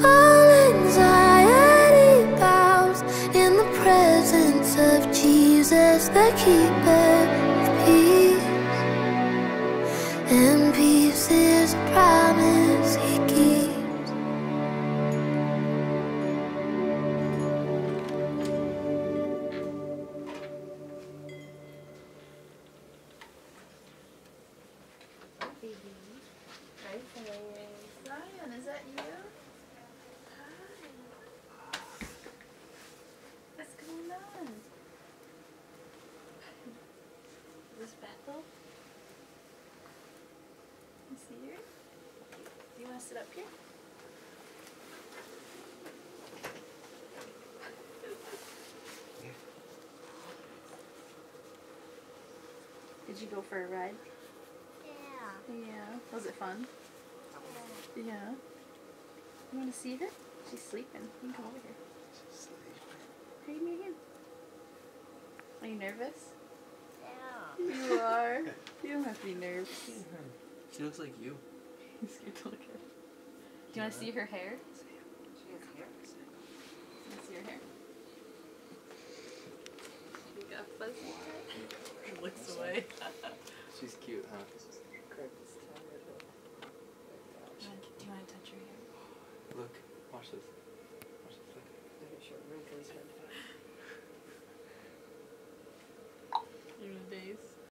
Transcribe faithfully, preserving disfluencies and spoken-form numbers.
All anxiety bows in the presence of Jesus, the keeper of peace. And peace is a promise he keeps. Zion, is that you? Hi. What's going on? Is this Bethel? You see her? Do you want to sit up here? Did you go for a ride? Yeah. Yeah. Was it fun? Yeah. You want to see her? She's sleeping. You can come over here. She's sleeping. Hey, Megan. Are you nervous? Yeah. You are. You don't have to be nervous. She looks like you. You're scared to look at her. Do you want to see her hair? She has hair. You want to see her hair? You got fuzzy hair. She looks away. She's cute, huh? Do you want to touch her hair? Look, watch this.